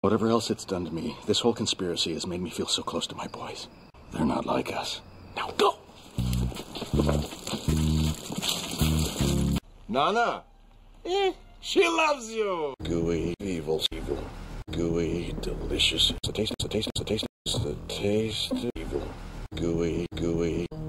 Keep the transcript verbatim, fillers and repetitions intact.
Whatever else it's done to me, this whole conspiracy has made me feel so close to my boys. They're not like us. Now go! Nana? Eh, she loves you! Gooey, evil, evil. Gooey, delicious. It's a taste, it's a taste, it's a taste, it's a taste, evil. Gooey, gooey.